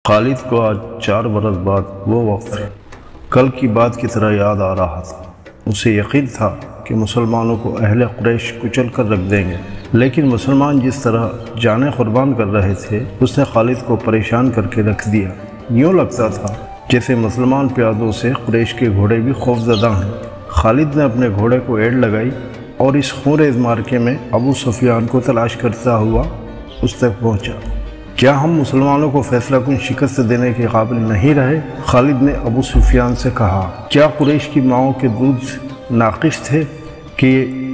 خالد کو آج 4 برس بعد وہ وقت کل کی بات کی طرح یاد آ رہا تھا۔ اسے یقین تھا کہ مسلمانوں کو اہل قریش کچل کر رکھ دیں گے، لیکن مسلمان جس طرح جانیں قربان کر رہے تھے اس نے خالد کو پریشان کر کے رکھ دیا۔ یوں لگتا تھا جیسے مسلمان پیادوں سے قریش کے گھوڑے بھی خوف زدہ ہیں۔ خالد نے اپنے گھوڑے کو ایڑ لگائی اور اس خونریز مارکے میں ابو سفیان کو تلاش کرتا ہوا اس تک پہنچا۔ کیا ہم مسلمانوں کو فیصلہ کن شکست دینے کے قابل نہیں رہے؟ خالد نے ابو سفیان سے کہا، کیا قریش کی ماؤں کے دودھ ناقص تھے کہ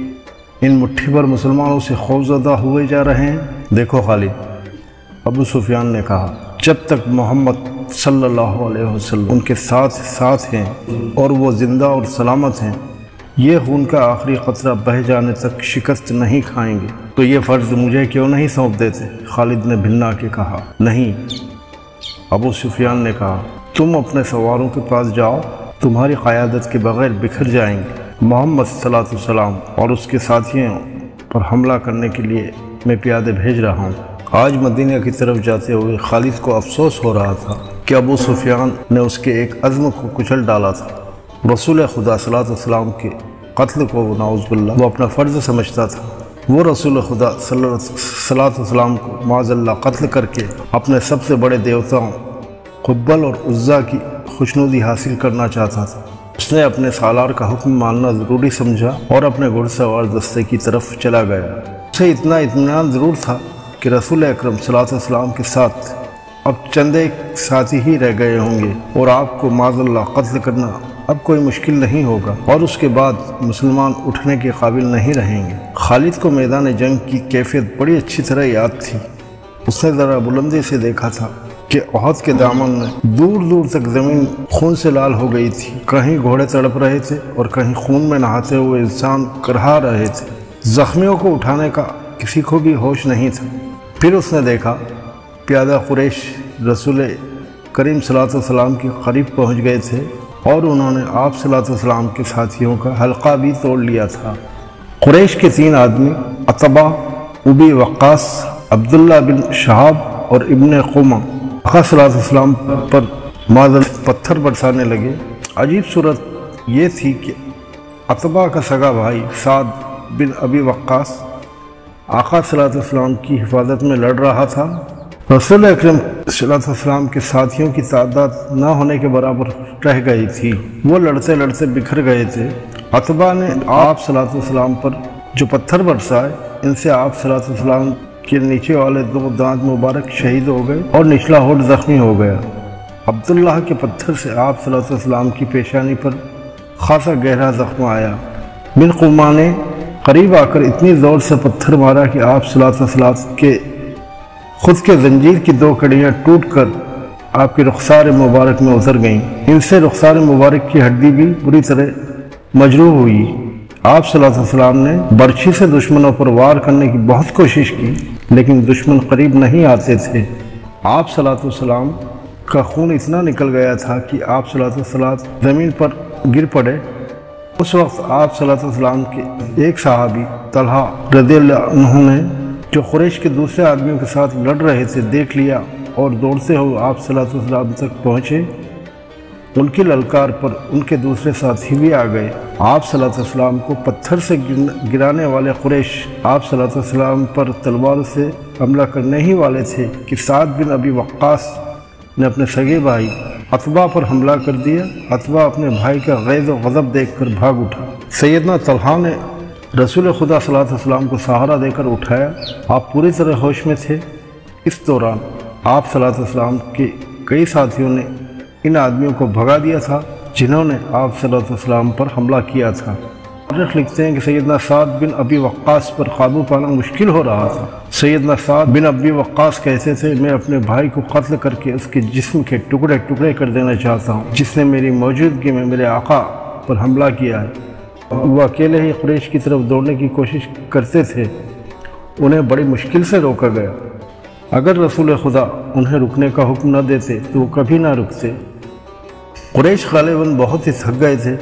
ان مٹھی بھر مسلمانوں سے خوف زدہ ہوئے جا رہے ہیں؟ دیکھو خالد، ابو سفیان نے کہا، جب تک محمد صلی اللہ علیہ وسلم ان کے ساتھ ہیں اور وہ زندہ اور سلامت ہیں، یہ خون کا آخری قطرہ بہہ جانے تک شکست نہیں کھائیں گے۔ تو یہ فرض مجھے کیوں نہیں سونپ دیتے؟ خالد نے بھنا کے کہا۔ نہیں، ابو سفیان نے کہا، تم اپنے سواروں کے پاس جاؤ، تمہاری قیادت کے بغیر بکھر جائیں گے۔ محمد صلی اللہ علیہ وسلم اور اس کے ساتھیوں پر حملہ کرنے کے لیے میں پیادے بھیج رہا ہوں۔ آج مدینہ کی طرف جاتے ہوئے خالد کو افسوس ہو رہا تھا کہ ابو سفیان نے اس کے ایک عزم کو کچل ڈالا تھا۔ رسول خدا صلی اللہ علیہ وسلم کے قتل کو نعوذ باللہ وہ اپنا فرض سمجھتا تھا۔ وہ رسول خدا صلی اللہ علیہ وسلم کو معاذ اللہ قتل کر کے اپنے سب سے بڑے دیوتاؤں قبل اور عزا کی خوشنودی حاصل کرنا چاہتا تھا۔ اس نے اپنے سالار کا حکم ماننا ضروری سمجھا اور اپنے گھڑ سوار دستے کی طرف چلا گیا۔ اسے اتنا اطمینان ضرور تھا کہ رسول اکرم صلی اللہ علیہ وسلم کے ساتھ اب چند ایک ساتھی ہی رہ گئے ہوں گے اور آپ کو معاذ اللہ قتل کرنا اب کوئی مشکل نہیں ہوگا اور اس کے بعد مسلمان اٹھنے کے قابل نہیں رہیں گے۔ خالد کو میدان جنگ کی کیفیت بڑی اچھی طرح یاد تھی۔ اس نے ذرا بلندی سے دیکھا تھا کہ احد کے دامن میں دور دور تک زمین خون سے لال ہو گئی تھی۔ کہیں گھوڑے تڑپ رہے تھے اور کہیں خون میں نہاتے ہوئے انسان کرہا رہے تھے۔ زخمیوں کو اٹھانے کا کسی کو بھی ہوش نہیں تھا۔ پھر اس نے دیکھا پیادہ قریش رسول کریم صلی اللہ علیہ وسلم کے قریب پہنچ گئے تھے اور انہوں نے آپ صلی اللہ علیہ وسلم کے ساتھیوں کا حلقہ بھی توڑ لیا تھا۔ قریش کے 3 آدمی عتبہ، ابی وقاص، عبداللہ بن شہاب اور ابن قمہ آقا صلی اللہ علیہ وسلم پر معذل پتھر برسانے لگے۔ عجیب صورت یہ تھی کہ عتبہ کا سگا بھائی سعد بن ابی وقاص آقا صلی اللہ علیہ وسلم کی حفاظت میں لڑ رہا تھا۔ رسول اکرم صلی اللہ علیہ وسلم کے ساتھیوں کی تعداد نہ ہونے کے برابر رہ گئی تھی۔ وہ لڑتے لڑتے بکھر گئے تھے۔ عتبہ نے آپ صلی اللہ علیہ وسلم پر جو پتھر برسائے، ان سے آپ صلی اللہ علیہ وسلم کے نیچے والے 2 دانت مبارک شہید ہو گئے اور نچلا ہونٹ زخمی ہو گیا۔ عبداللہ کے پتھر سے آپ صلی اللہ علیہ وسلم کی پیشانی پر خاصا گہرا زخم آیا۔ بن قمہ نے قریب آ کر اتنی زور سے پتھر مارا کہ آپ صلی اللہ علیہ وسلم کے خود کے زنجیر کی 2 کڑیاں ٹوٹ کر آپ کی رخسار مبارک میں اتر گئیں۔ ان سے رخسار مبارک کی ہڈی بھی بری طرح مجروح ہوئی۔ آپ صلی اللہ علیہ وسلم نے برچھی سے دشمنوں پر وار کرنے کی بہت کوشش کی، لیکن دشمن قریب نہیں آتے تھے۔ آپ صلی اللہ علیہ وسلم کا خون اتنا نکل گیا تھا کہ آپ صلی اللہ علیہ وسلم زمین پر گر پڑے۔ اس وقت آپ صلی اللہ علیہ وسلم کے ایک صحابی طلحہ رضی اللہ عنہ نے جو قریش کے دوسرے آدمیوں کے ساتھ لڑ رہے تھے دیکھ لیا اور دوڑتے ہوئے آپ صلی اللہ علیہ وسلم تک پہنچے۔ ان کی للکار پر ان کے دوسرے ساتھی بھی آ گئے۔ آپ صلی اللہ علیہ وسلم کو پتھر سے گرانے والے قریش آپ صلی اللہ علیہ وسلم پر تلوار سے حملہ کرنے ہی والے تھے کہ سعد بن ابی وقاص نے اپنے سگے بھائی عتبہ پر حملہ کر دیا۔ عتبہ اپنے بھائی کا غیظ و غضب دیکھ کر بھاگ اٹھا۔ سیدنا طلحہ نے رسول خدا صلی اللہ علیہ وسلم کو سہارا دے کر اٹھایا۔ آپ پوری طرح ہوش میں تھے۔ اس دوران آپ صلی اللہ علیہ وسلم کے کئی ساتھیوں نے ان آدمیوں کو بھگا دیا تھا جنہوں نے آپ صلی اللہ علیہ وسلم پر حملہ کیا تھا۔ مورخ لکھتے ہیں کہ سیدنا سعد بن ابی وقاص پر قابو پانا مشکل ہو رہا تھا۔ سیدنا سعد بن ابی وقاص کہتے تھے، میں اپنے بھائی کو قتل کر کے اس کے جسم کے ٹکڑے ٹکڑے کر دینا چاہتا ہوں جس نے میری موجودگی میں میرے آقا پر حملہ کیا ہے۔ وہ اکیلے ہی قریش کی طرف دوڑنے کی کوشش کرتے تھے۔ انہیں بڑی مشکل سے روکا گیا۔ اگر رسول خدا انہیں رکنے کا حکم نہ دیتے تو وہ کبھی نہ رکتے۔ قریش غالباً بہت ہی تھک گئے تھے۔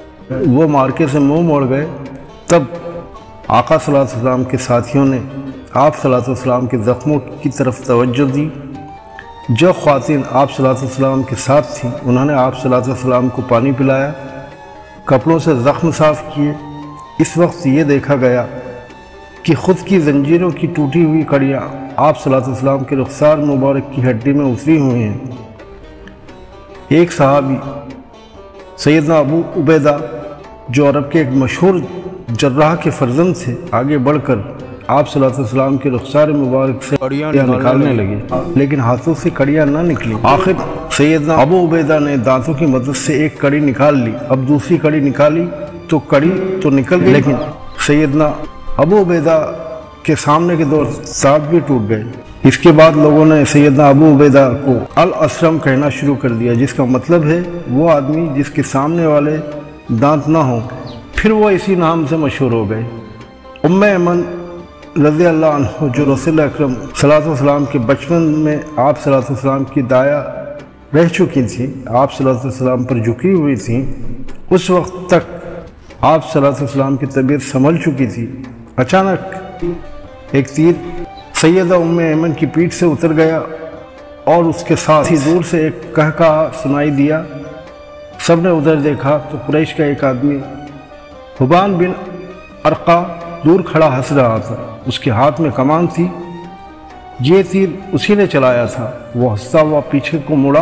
وہ مارکے سے منہ موڑ گئے۔ تب آقا صلی اللہ علیہ وسلم کے ساتھیوں نے آپ صلی اللہ علیہ وسلم کے زخموں کی طرف توجہ دی۔ جو خواتین آپ صلی اللہ علیہ وسلم کے ساتھ تھیں انہوں نے آپ صلی اللہ علیہ وسلم کو پانی پلایا، کپڑوں سے زخم صاف کیے۔ اس وقت یہ دیکھا گیا کہ خود کی زنجیروں کی ٹوٹی ہوئی کڑیاں آپ صلی اللہ علیہ وسلم کے رخسار مبارک کی ہڈی میں اتری ہوئی ہیں۔ ایک صحابی سیدنا ابو عبیدہ جو عرب کے ایک مشہور جراح کے فرزند تھے، آگے بڑھ کر آپ صلی اللہ علیہ وسلم کے رخسار مبارک سے کڑیاں نکالنے لگے، لیکن ہاتھوں سے کڑیاں نہ نکلی۔ آخر سیدنا ابو عبیدہ نے دانتوں کی مدد سے ایک کڑی نکال لی۔ اب دوسری کڑی نکالی تو کڑی تو نکل گئی، لیکن سیدنا ابو عبیدہ کے سامنے کے دو دانت بھی ٹوٹ گئے۔ اس کے بعد لوگوں نے سیدنا ابو عبیدہ کو الاسرم کہنا شروع کر دیا، جس کا مطلب ہے وہ آدمی جس کے سامنے والے دانت نہ ہوں۔ پھر وہ اسی نام سے مشہور ہو گئے۔ ام ایمن رضی اللہ عنہ جو رسول اکرم صلی اللہ علیہ وسلم کے بچپن میں آپ صلی اللہ علیہ وسلم کی دایا رہ چکی تھیں، آپ صلی اللہ علیہ وسلم پر جھکی ہوئی تھیں، اس وقت تک آپ صلی اللہ علیہ وسلم کی طبیعت سنبھل چکی تھی۔ اچانک ایک تیر سیدہ ام ایمن کی پیٹھ سے اتر گیا اور اس کے ساتھ ہی دور سے ایک کہکہا سنائی دیا۔ سب نے ادھر دیکھا تو قریش کا ایک آدمی حبان بن ارقا دور کھڑا ہنس رہا تھا، اس کے ہاتھ میں کمان تھی، یہ تیر اسی نے چلایا تھا۔ وہ ہنستا ہوا پیچھے کو مڑا۔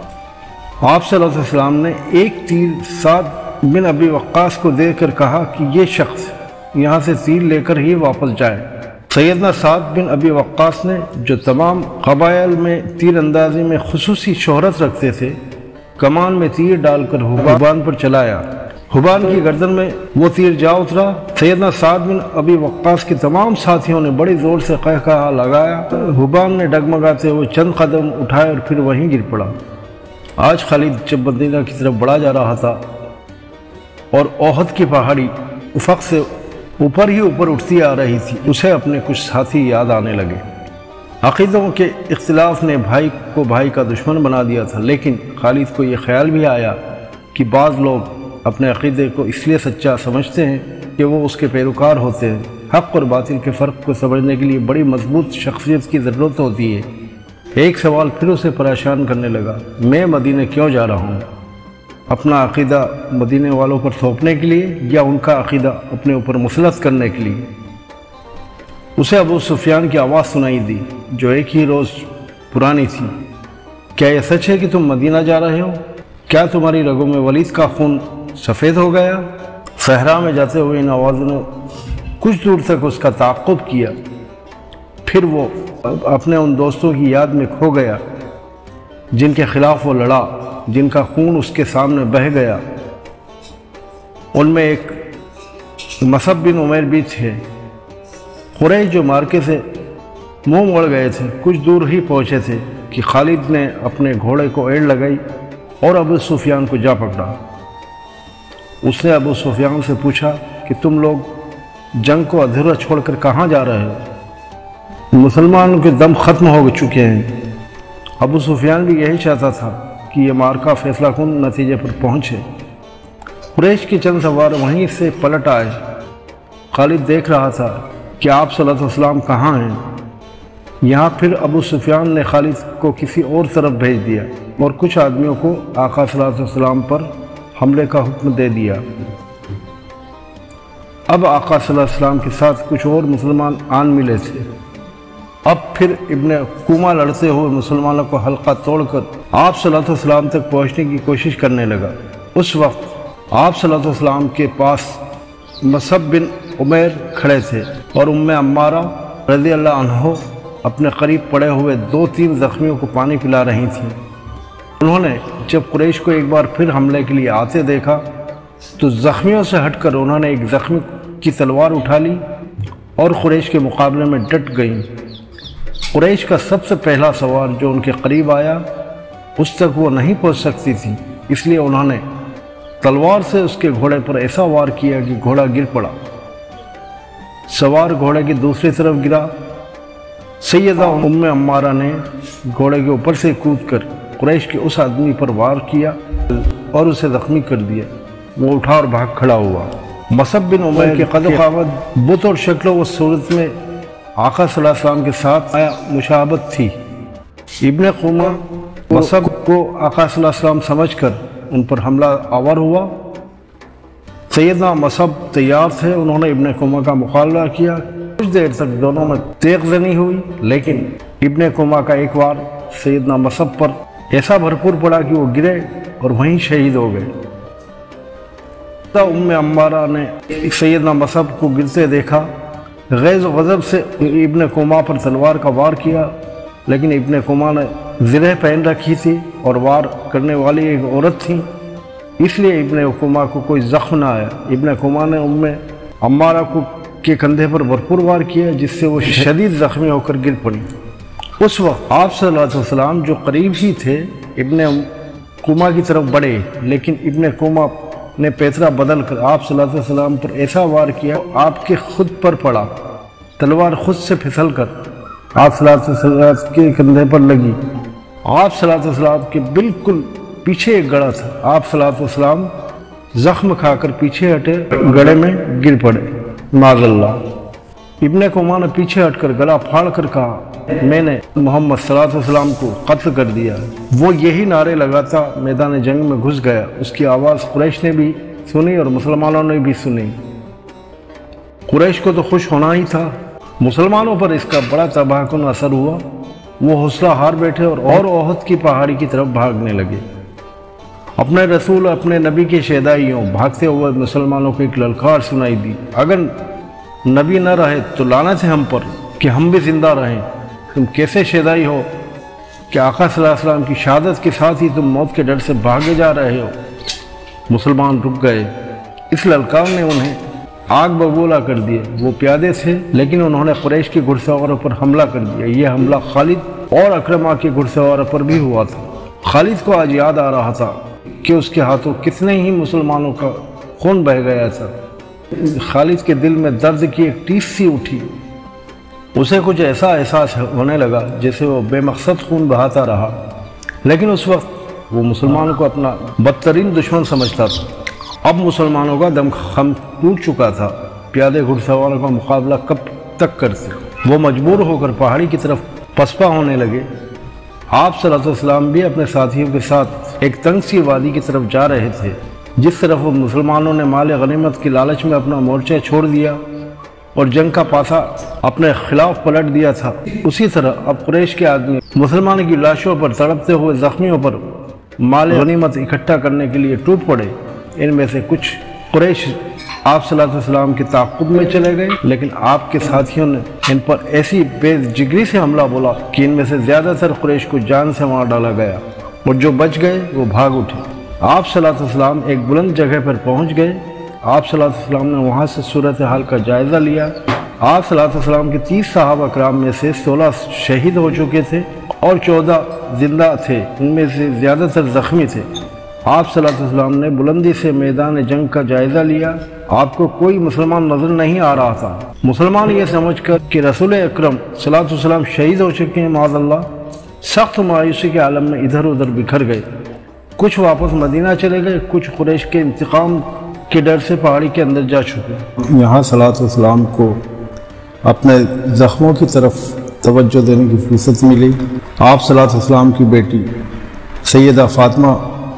آپ صلی اللہ علیہ وسلم نے ایک تیر سعد بن ابی وقاص کو دے کر کہا کہ یہ شخص یہاں سے تیر لے کر ہی واپس جائے۔ سیدنا سعد بن ابی وقاص نے جو تمام قبائل میں تیر اندازی میں خصوصی شہرت رکھتے تھے، کمان میں تیر ڈال کر حبان پر چلایا۔ حبان کی گردن میں وہ تیر جا اترا۔ سیدنا سعد بن ابی وقاص کے تمام ساتھیوں نے بڑی زور سے قہقہا لگایا۔ حبان نے ڈگمگاتے ہوئے چند قدم اٹھائے اور پھر وہیں گر پڑا۔ آج خالد جب مدینہ کی طرف بڑھا جا رہا تھا اور احد کی پہاڑی افق سے اوپر ہی اوپر اٹھتی آ رہی تھی، اسے اپنے کچھ ساتھی یاد آنے لگے۔ عقیدوں کے اختلاف نے بھائی کو بھائی کا دشمن بنا دیا تھا، لیکن خالد کو یہ خیال بھی آیا کہ بعض لوگ اپنے عقیدے کو اس لیے سچا سمجھتے ہیں کہ وہ اس کے پیروکار ہوتے ہیں۔ حق اور باطل کے فرق کو سمجھنے کے لیے بڑی مضبوط شخصیت کی ضرورت ہوتی ہے۔ ایک سوال پھر اسے پریشان کرنے لگا، میں مدینہ کیوں جا رہا ہوں؟ اپنا عقیدہ مدینے والوں پر تھوپنے کے لیے یا ان کا عقیدہ اپنے اوپر مسلط کرنے کے لیے؟ اسے ابو سفیان کی آواز سنائی دی جو ایک ہی روز پرانی تھی، کیا یہ سچ ہے کہ تم مدینہ جا رہے ہو؟ کیا تمہاری رگوں میں ولید کا خون سفید ہو گیا؟ صحرا میں جاتے ہوئے ان آوازوں نے کچھ دور تک اس کا تعقب کیا، پھر وہ اپنے ان دوستوں کی یاد میں کھو گیا جن کے خلاف وہ لڑا، جن کا خون اس کے سامنے بہہ گیا۔ ان میں ایک مصعب بن عمیر بھی تھے۔ قریش جو مارکے سے منہ موڑ گئے تھے، کچھ دور ہی پہنچے تھے کہ خالد نے اپنے گھوڑے کو ایڑ لگائی اور ابو سفیان کو جا پکڑا۔ اس نے ابو سفیان سے پوچھا کہ تم لوگ جنگ کو ادھورا چھوڑ کر کہاں جا رہے ہو؟ مسلمانوں کے دم ختم ہو چکے ہیں۔ ابو سفیان بھی یہی چاہتا تھا کہ یہ مارکہ فیصلہ کن نتیجے پر پہنچے۔ قریش کے چند سوار وہیں سے پلٹ آئے۔ خالد دیکھ رہا تھا کہ آپ صلی اللہ علیہ وسلم کہاں ہیں۔ یہاں پھر ابو سفیان نے خالد کو کسی اور طرف بھیج دیا اور کچھ آدمیوں کو آقا صلی اللہ علیہ وسلم پر حملے کا حکم دے دیا۔ اب آقا صلی اللہ علیہ وسلم کے ساتھ کچھ اور مسلمان آن ملے تھے۔ اب پھر ابن کومہ لڑتے ہوئے مسلمانوں کو حلقہ توڑ کر آپ صلی اللہ علیہ وسلم تک پہنچنے کی کوشش کرنے لگا۔ اس وقت آپ صلی اللہ علیہ وسلم کے پاس مصعب بن عمیر کھڑے تھے اور ام عمارہ رضی اللہ عنہ اپنے قریب پڑے ہوئے 2-3 زخمیوں کو پانی پلا رہی تھیں۔ انہوں نے جب قریش کو ایک بار پھر حملے کے لیے آتے دیکھا تو زخمیوں سے ہٹ کر انہوں نے ایک زخمی کی تلوار اٹھا لی اور قریش کے مقابلے میں ڈٹ گئیں۔ قریش کا سب سے پہلا سوار جو ان کے قریب آیا اس تک وہ نہیں پہنچ سکتی تھی، اس لیے انہوں نے تلوار سے اس کے گھوڑے پر ایسا وار کیا کہ گھوڑا گر پڑا۔ سوار گھوڑے کی دوسری طرف گرا۔ سیدہ ام عمارہ نے گھوڑے کے اوپر سے کود کر قریش کے اس آدمی پر وار کیا اور اسے زخمی کر دیا۔ وہ اٹھا اور بھاگ کھڑا ہوا۔ مصعب بن عمیر کے قد و قامت، بت اور شکل و صورت میں آقا صلی اللہ علیہ وسلم کے ساتھ مشابہت تھی۔ इब्न कुमा मसब को आका सल्लल्लाहु अलैहि वसल्लम समझ कर उन पर हमला आवर हुआ। सैयदना मसब तैयार थे, उन्होंने इब्न कुमा का मुकाबला किया। कुछ देर तक दोनों में तेग जनी हुई, लेकिन इब्न कुमा का एक बार सैयदना मसब पर ऐसा भरपूर पड़ा कि वो गिरे और वहीं शहीद हो गए। उम्मे अम्मारा ने सैयदना मसब को गिरते देखा, गैज़ गज़ब से इब्न कुमा पर तलवार का वार किया, लेकिन इब्न कुमा ने ज़िरह पहन रखी थी और वार करने वाली एक औरत थी, इसलिए इब्न कुमा को कोई ज़ख्म ना आया। इब्न कुमा ने उम्मे अम्मारा को के कंधे पर भरपूर वार किया, जिससे वो शदीद ज़ख्मी होकर गिर पड़ी। उस वक्त आप सल्लल्लाहु अलैहि वसल्लम जो करीब ही थे इब्न कुमा की तरफ बढ़े, लेकिन इब्न कुमा ने पैतरा बदल कर आप सल्लल्लाहु अलैहि वसल्लम पर ऐसा वार किया, आपके खुद पर पड़ा। तलवार खुद से फिसल कर आप सल्लल्लाहु अलैहि वसल्लम के कंधे पर लगी। आप सल्लल्लाहु अलैहि वसल्लम के बिल्कुल पीछे एक गड़ा था। आप सल्लल्लाहु अलैहि वसल्लम जख्म खाकर पीछे हटे, गड़े में गिर पड़े। माज़अल्लाह। इब्न कुमा ने पीछे हटकर गला फाड़ कर कहा, मैंने मोहम्मद सल्लल्लाहु अलैहि वसल्लम को कत्ल कर दिया। वो यही नारे लगाता मैदान जंग में घुस गया। उसकी आवाज़ कुरैश ने भी सुनी और मुसलमानों ने भी सुनी। कुरैश को तो खुश होना ही था, मुसलमानों पर इसका बड़ा तबाहकुन असर हुआ। वो हौसला हार बैठे और ओहद की पहाड़ी की तरफ भागने लगे। अपने रसूल अपने नबी के शहदाइयों भागते हुए मुसलमानों को एक ललकार सुनाई दी, अगर नबी न रहे तो लानत है हम पर कि हम भी जिंदा रहें। तुम कैसे शहदाई हो कि आका सल्लल्लाहु अलैहि वसल्लम की शहादत के साथ ही तुम मौत के डर से भागे जा रहे हो। मुसलमान रुक गए। इस ललकार ने उन्हें आग बबूला कर दिए। वो प्यादे थे, लेकिन उन्होंने कुरैश के घुड़सवारों पर हमला कर दिया। यह हमला खालिद और अकरमा के घुड़सवारों पर भी हुआ था। खालिद को आज याद आ रहा था कि उसके हाथों कितने ही मुसलमानों का खून बह गया था। खालिद के दिल में दर्द की एक टीस सी उठी। उसे कुछ ऐसा एहसास होने लगा जैसे वो बेमकसद खून बहाता रहा, लेकिन उस वक्त वो मुसलमानों को अपना बदतरीन दुश्मन समझता था। अब मुसलमानों का दम खम टूट चुका था। प्यादे घुड़सवारों का मुकाबला कब तक करते। वो मजबूर होकर पहाड़ी की तरफ पसपा होने लगे। आप सल्लल्लाहु अलैहि वसल्लम भी अपने साथियों के साथ एक तंग सी वादी की तरफ जा रहे थे। जिस तरफ वो मुसलमानों ने माल गनीमत की लालच में अपना मोर्चा छोड़ दिया और जंग का पासा अपने खिलाफ पलट दिया था, उसी तरह अब कुरैश के आदमी मुसलमानों की लाशों पर तड़पते हुए जख्मियों पर माल गनीमत इकट्ठा करने के लिए टूट पड़े। इनमें से कुछ कुरैश आप सल्लल्लाहु अलैहि वसल्लम के ताक़ुब में चले गए, लेकिन आपके साथियों ने इन पर ऐसी बेजिगरी से हमला बोला कि इनमें से ज़्यादातर कुरैश को जान से मार डाला गया और जो बच गए वो भाग उठे। आप सल्लल्लाहु अलैहि वसल्लम एक बुलंद जगह पर पहुंच गए। आप सल्लल्लाहु अलैहि वसल्लम ने वहां से सूरत हाल का जायज़ा लिया। आप सल्लल्लाहु अलैहि वसल्लम के 30 सहाबा कराम में से 16 शहीद हो चुके थे और 14 जिंदा थे। इनमें से ज़्यादातर ज़ख्मी थे। आप सल्लल्लाहु अलैहि वसल्लम ने बुलंदी से मैदान जंग का जायज़ा लिया। आपको कोई मुसलमान नजर नहीं आ रहा था। मुसलमान ये समझकर कि रसूल अकरम सल्लल्लाहु अलैहि वसल्लम शहीद हो चुके हैं, माज़अल्लाह, सख्त मायूसी के आलम में इधर उधर बिखर गए। कुछ वापस मदीना चले गए, कुछ कुरैश के इंतकाम के डर से पहाड़ी के अंदर जा चुके। यहाँ सल्लल्लाहु अलैहि वसल्लम को अपने ज़ख्मों की तरफ तवज्जो देने की फुर्सत मिली। आप सल्लल्लाहु अलैहि वसल्लम की बेटी सैयदा फातिमा,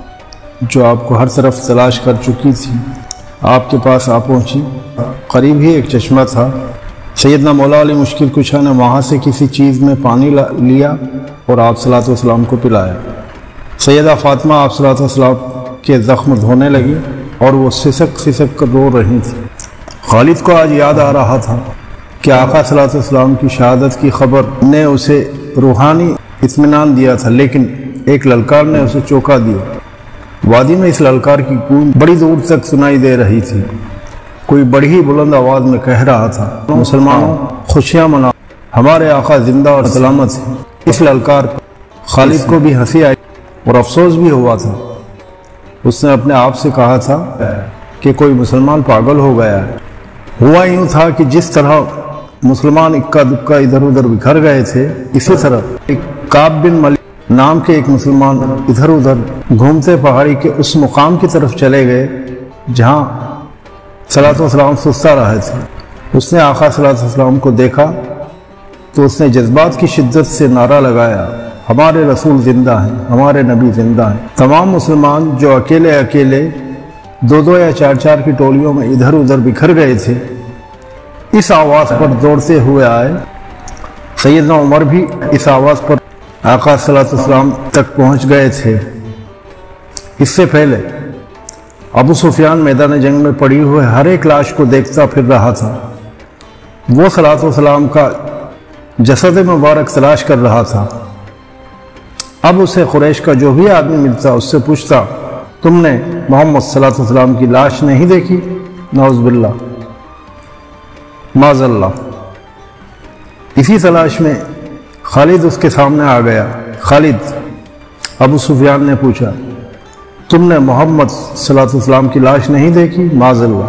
जो आपको हर तरफ तलाश कर चुकी थी, आपके पास आ पहुँची। करीब ही एक चश्मा था। सैयदना मौला अली मुश्किल कुशा ने वहाँ से किसी चीज़ में पानी लिया और आप सल्लल्लाहु अलैहि वसल्लम को पिलाया। सैयदा फातिमा आप सल्लल्लाहु अलैहि वसल्लम के ज़ख्म धोने लगी और वो सिसक सिसक कर रो रही थी। खालिद को आज याद आ रहा था कि आका सल्लल्लाहु अलैहि वसल्लम की शहादत की खबर ने उसे रूहानी इत्मीनान दिया था, लेकिन एक ललकार ने उसे चौंका दिया। वादी में इस ललकार की गूंज बड़ी दूर तक सुनाई दे रही थी। कोई बड़ी ही बुलंद आवाज में कह रहा था, मुसलमानों खुशियां मनाओ, हमारे आका जिंदा और सलामत है। इस ललकार पर खालिद को भी हंसी आई और अफसोस भी हुआ था। उसने अपने आप से कहा था कि कोई मुसलमान पागल हो गया है। हुआ यूं था कि जिस तरह मुसलमान इक्का दुक्का इधर उधर बिखर गए थे, इसी तरह एक काब बिन मलिक नाम के एक मुसलमान इधर उधर घूमते पहाड़ी के उस मुकाम की तरफ चले गए जहां सल्लल्लाहु अलैहि वसल्लम सुस्ता रहे थे। उसने आका सल्लल्लाहु अलैहि वसल्लम को देखा तो उसने जज्बात की शिद्दत से नारा लगाया, ہمارے رسول زندہ ہیں، ہمارے نبی زندہ ہیں۔ تمام مسلمان جو اکیلے اکیلے دو دو یا چار چار کی ٹولیوں میں ادھر ادھر بکھر گئے تھے، اس آواز پر دوڑتے ہوئے آئے۔ سیدنا عمر بھی اس آواز پر آقا صلی اللہ علیہ وسلم تک پہنچ گئے تھے۔ اس سے پہلے ابو سفیان میدان جنگ میں پڑی ہوئے ہر ایک لاش کو دیکھتا پھر رہا تھا۔ وہ صلی اللہ علیہ وسلم کا جسد مبارک تلاش کر رہا تھا۔ اب اسے قریش کا جو بھی آدمی ملتا اس سے پوچھتا، تم نے محمد صلی اللہ علیہ وسلم کی لاش نہیں دیکھی؟ نعوذ باللہ، معاذ اللہ۔ اسی تلاش میں خالد اس کے سامنے آ گیا۔ خالد، ابو سفیان نے پوچھا، تم نے محمد صلی اللہ علیہ وسلم کی لاش نہیں دیکھی؟ معاذ اللہ،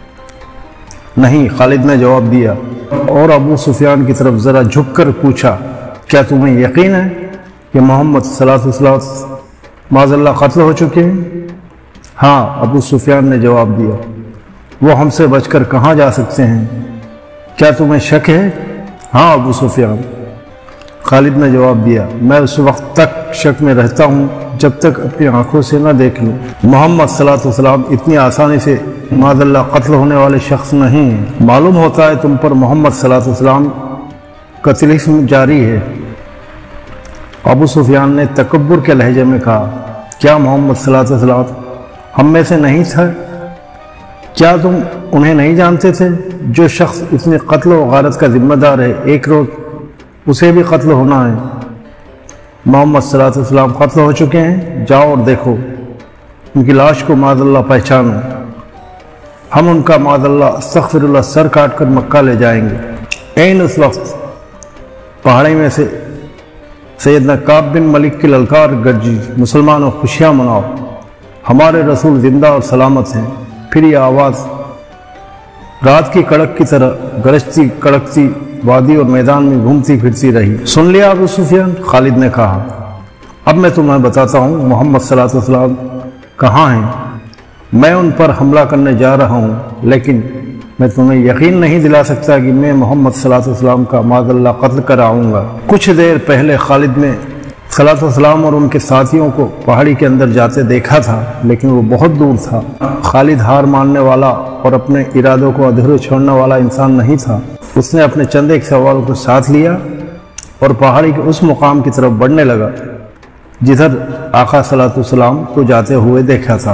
نہیں، خالد نے جواب دیا، اور ابو سفیان کی طرف ذرا جھک کر پوچھا، کیا تمہیں یقین ہے کہ محمد صلی اللہ علیہ وسلم معاذ اللہ قتل ہو چکے ہیں؟ ہاں، ابو سفیان نے جواب دیا، وہ ہم سے بچ کر کہاں جا سکتے ہیں؟ کیا تمہیں شک ہے؟ ہاں ابو سفیان، خالد نے جواب دیا، میں اس وقت تک شک میں رہتا ہوں جب تک اپنی آنکھوں سے نہ دیکھ لوں۔ محمد صلی اللہ علیہ وسلم اتنی آسانی سے معاذ اللہ قتل ہونے والے شخص نہیں ہیں۔ معلوم ہوتا ہے تم پر محمد صلی اللہ علیہ وسلم کا طلسم جاری ہے۔ ابو سفیان نے تکبر کے لہجے میں کہا، کیا محمد صلی اللہ علیہ وسلم ہم میں سے نہیں تھا؟ کیا تم انہیں نہیں جانتے تھے؟ جو شخص اتنے قتل و غارت کا ذمہ دار ہے، ایک روز اسے بھی قتل ہونا ہے۔ محمد صلی اللہ علیہ وسلم قتل ہو چکے ہیں، جاؤ اور دیکھو، ان کی لاش کو معاذ اللہ پہچانو، ہم ان کا معاذ اللہ استغفر اللہ سر کاٹ کر مکہ لے جائیں گے۔ عین اس وقت پہاڑی میں سے سیدنا کعب بن ملک کی للکار گرجی، مسلمانوں خوشیاں مناؤ، ہمارے رسول زندہ اور سلامت ہیں۔ پھر یہ آواز رات کی کڑک کی طرح گرجتی کڑکتی وادی اور میدان میں گھومتی پھرتی رہی۔ سن لیا ابو سفیان؟ خالد نے کہا، اب میں تمہیں بتاتا ہوں محمد صلی اللہ علیہ وسلم کہاں ہیں۔ میں ان پر حملہ کرنے جا رہا ہوں، لیکن میں تمہیں یقین نہیں دلا سکتا کہ میں محمد صلی اللہ علیہ وسلم کا معاذ اللہ قتل کراؤں گا۔ کچھ دیر پہلے خالد نے صلی اللہ علیہ وسلم اور ان کے ساتھیوں کو پہاڑی کے اندر جاتے دیکھا تھا، لیکن وہ بہت دور تھا۔ خالد ہار ماننے والا اور اپنے ارادوں کو ادھورے چھوڑنے والا انسان نہیں تھا۔ اس نے اپنے چند ایک سوالوں کو ساتھ لیا اور پہاڑی کے اس مقام کی طرف بڑھنے لگا جدھر آقا صلی اللہ علیہ وسلم کو جاتے ہوئے دیکھا تھا۔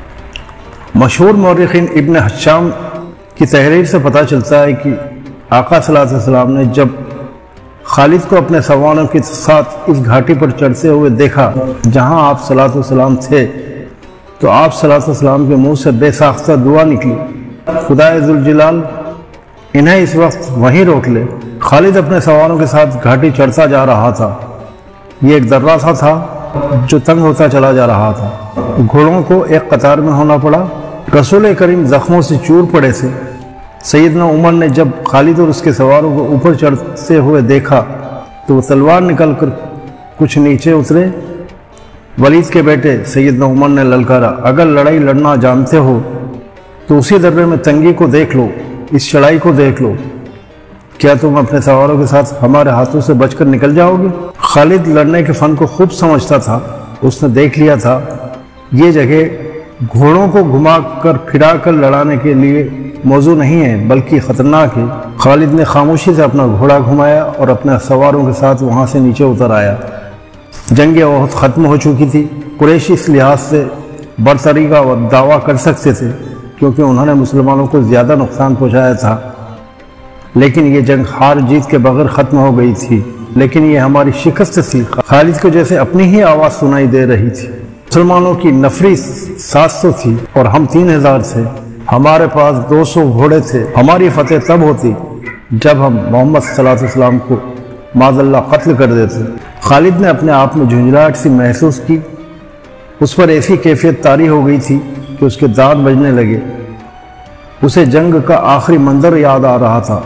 مشہور مورخین ابن حشام کی تحریر سے پتہ چلتا ہے کہ آقا صلی اللہ علیہ وسلم نے جب خالد کو اپنے سواروں کے ساتھ اس گھاٹی پر چڑھتے ہوئے دیکھا جہاں آپ صلی اللہ علیہ وسلم تھے، تو آپ صلی اللہ علیہ وسلم کے منہ سے بے ساختہ دعا نکلی، خدائے ذوالجلال انہیں اس وقت وہیں روک لے۔ خالد اپنے سواروں کے ساتھ گھاٹی چڑھتا جا رہا تھا۔ یہ ایک درہ سا تھا جو تنگ ہوتا چلا جا رہا تھا۔ گھوڑوں کو ایک قطار میں ہونا پڑا۔ رسول کریم زخموں سے چور پڑے تھے۔ سیدنا عمر نے جب خالد اور اس کے سواروں کو اوپر چڑھتے ہوئے دیکھا تو وہ تلوار نکل کر کچھ نیچے اترے۔ ولید کے بیٹے سیدنا عمر نے للکارا، اگر لڑائی لڑنا جانتے ہو تو اسی درے میں تنگی کو دیکھ لو، اس چڑھائی کو دیکھ لو، کیا تم اپنے سواروں کے ساتھ ہمارے ہاتھوں سے بچ کر نکل جاؤ گے؟ خالد لڑنے کے فن کو خوب سمجھتا تھا۔ اس نے دیکھ لیا تھا یہ جگہ گھوڑوں کو گھما کر پھرا کر لڑانے کے لیے موزوں نہیں ہے بلکہ خطرناک ہے۔ خالد نے خاموشی سے اپنا گھوڑا گھمایا اور اپنے سواروں کے ساتھ وہاں سے نیچے اتر آیا۔ جنگ احد ختم ہو چکی تھی۔ قریش اس لحاظ سے برتری کا دعویٰ کر سکتے تھے کیونکہ انہوں نے مسلمانوں کو زیادہ نقصان پہنچایا تھا، لیکن یہ جنگ ہار جیت کے بغیر ختم ہو گئی تھی۔ لیکن یہ ہماری شکست تھی۔ خالد کو جیسے اپنی ہی آواز سنائی دے رہی تھی۔ مسلمانوں کی نفری 700 تھی اور ہم 3000 تھے۔ ہمارے پاس 200 گھوڑے تھے۔ ہماری فتح تب ہوتی جب ہم محمد صلی اللہ علیہ وسلم کو معاذ اللہ قتل کر دیتے۔ خالد نے اپنے آپ میں جھنجھلاہٹ سی محسوس کی۔ اس پر ایسی کیفیت طاری ہو گئی تھی کہ اس کے دانت بجنے لگے۔ اسے جنگ کا آخری منظر یاد آ رہا تھا۔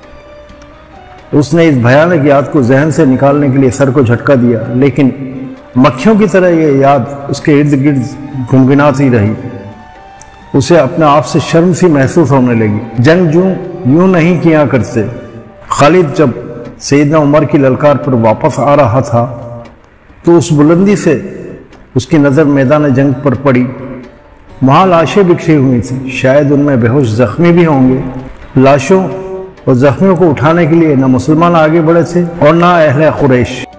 اس نے اس بھیانک یاد کو ذہن سے نکالنے کے لیے سر کو جھٹکا دیا، لیکن مکھیوں کی طرح یہ یاد اس کے ارد گرد گنگناتی رہی۔ اسے اپنے آپ سے شرم سی محسوس ہونے لگی۔ جنگ یوں نہیں کیا کرتے۔ خالد جب سیدنا عمر کی للکار پر واپس آ رہا تھا تو اس بلندی سے اس کی نظر میدان جنگ پر پڑی۔ وہاں لاشیں بکھری ہوئی تھیں، شاید ان میں بے ہوش زخمی بھی ہوں گے۔ لاشوں اور زخمیوں کو اٹھانے کے لیے نہ مسلمان آگے بڑھے تھے اور نہ اہل قریش۔